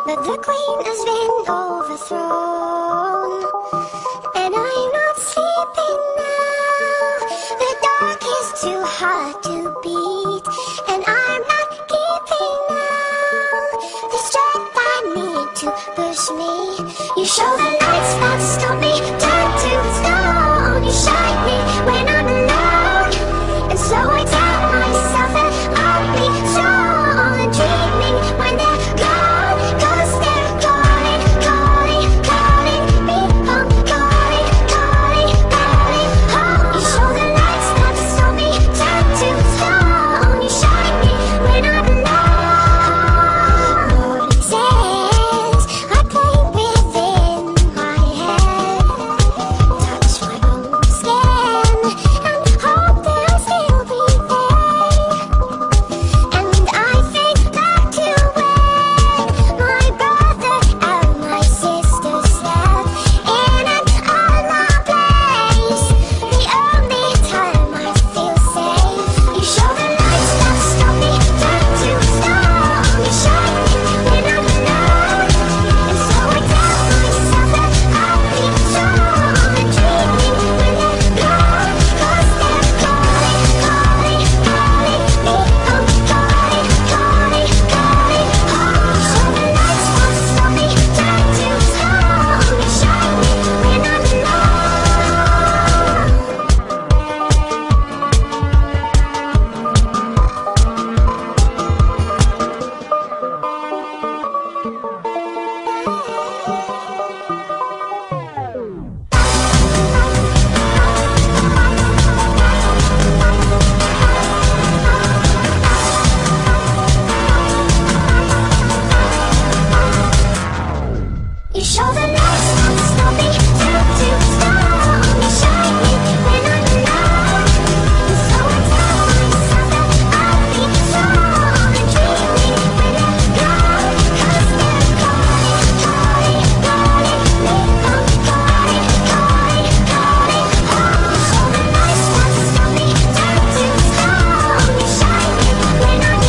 But the queen has been overthrown, and I'm not sleeping now. The dark is too hard to beat, and I'm not keeping now the strength I need to push me. You show the lights that stop me, turn to stone. You shine me when I'm alone, and so I tell myself that I'll be strong and dreaming when they're gone, 'cause they're calling, calling, calling me home, calling, calling, calling home. You show the lights that stop me, turn to stone. You shine me when I'm alone. Voices I play within my head, touch my own skin and hope they'll still be there. And I think back to when my brother and my sister slept in an unloved place. The only time I feel safe. You show the lights that stop me, turn to stone. You shine me when I'm alone, and so I tell myself that I'll be strong and dreaming when they're gone, 'cause they're calling, calling, calling me home, calling, calling, calling home. You show the lights that stop me, turn to stone. You shine me when I'm You show the lights that stop me, turn to stone. You shine me when I'm alone, and so I tell myself that I'll be strong and dreaming when they're gone, 'cause they're calling, calling, calling me home, calling, calling, calling home. You show the lights that stop me, turn to stone. You shine me when I'm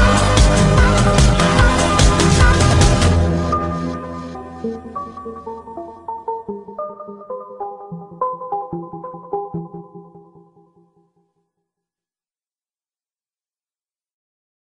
alone.